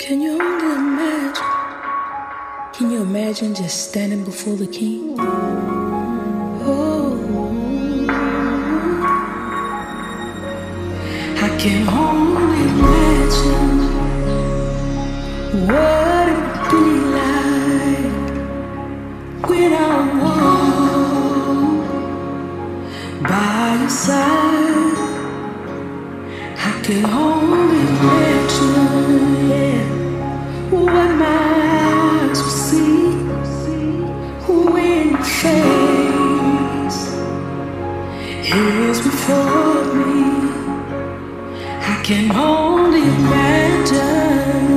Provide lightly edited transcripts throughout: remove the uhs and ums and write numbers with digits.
Can you only imagine? Can you imagine just standing before the King? Oh, I can only imagine what it'd be like when I'm by your side. I can only imagine, yeah, what my eyes will see when your face is before me. I can only imagine.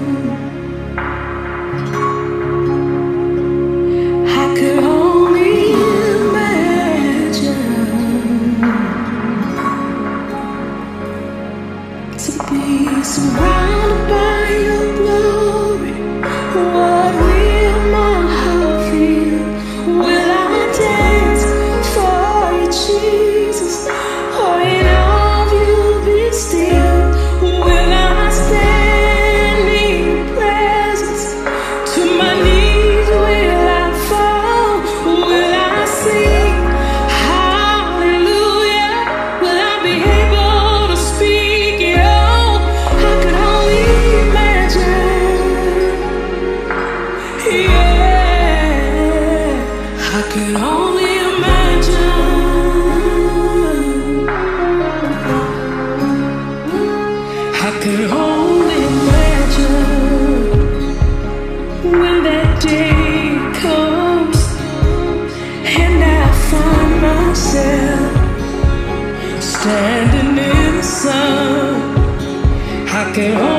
I could only imagine to be surrounded by your glory. What will my heart feel? Will I dance for you, Jesus? Or in all you be still? Will I stand in your presence? To my knees will I fall? Will I sing hallelujah? Will I be able to speak it all? I could only imagine. Yeah, I could only imagine. I could only imagine when that day comes and I find myself standing in the sun. I could